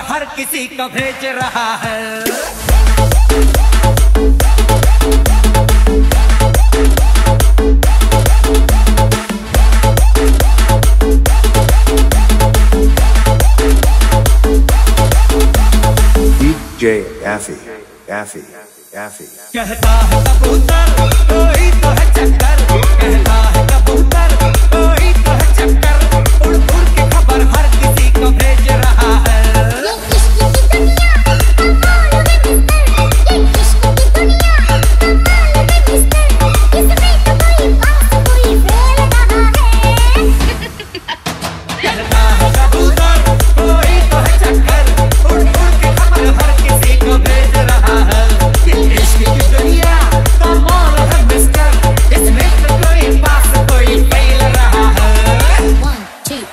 हर किसी को भेज रहा है। DJ Aaffi, Aaffi, Aaffi. कहता है कबूतर कोई तो है चक्कर, कहता है कबूतर कोई तो है चक्कर, उड़ उड़ के खबर हर किसी को भेज रहा है। ये इश्क की दुनिया कमाल है मिस्टर, ये इश्क की दुनिया कमाल है मिस्टर, इसमें तो कोई बात कोई फेल रहा है। कहता है कबूतर कोई तो है चक्कर, उड़ उड़ के खबर हर किसी को भेज रहा है। ये इश्क की दुनिया कमाल है मिस्टर, इसमें तो कोई बात कोई फेल रहा है। 1 2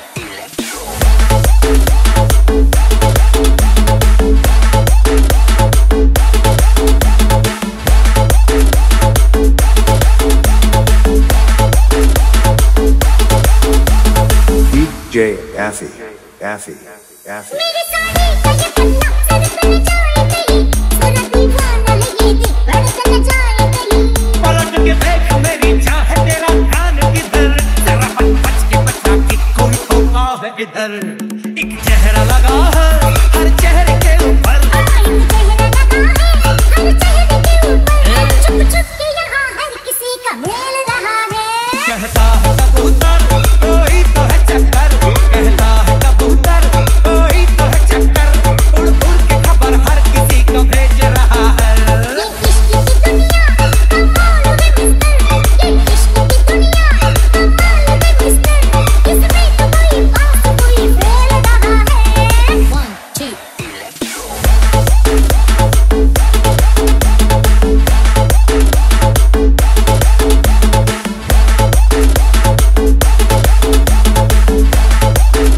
DJ Aaffi, Aaffi, Aaffi. मेरी साड़ी का ये पन्ना सर पे न जाए कहीं, सुना दीवाना है ये दिल धड़कन न जाए कहीं। पलट के देख मेरी चाह तेरा ध्यान किधर, जरा बच के बचा कि कोई होगा है इधर। एक चेहरा लगा है हर चेहरे के ऊपर, एक चेहरा लगा है हर चेहरे के ऊपर, चुप चुप के यहाँ हर किसी का मेल रहा है। कहता है कबूतर कोई तो है चक्कर, कहता है कबूतर कोई तो है चक्कर, उड़ उड़ के खबर हर किसी को भेज रहा है। ये इश्क की दुनिया कमाल है मिस्टर, ये इश्क की दुनिया कमाल है मिस्टर, इसमें तो कोई बात कोई फेल रहा है। 1 2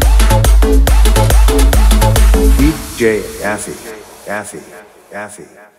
DJ Aaffi, Aaffi, Aaffi.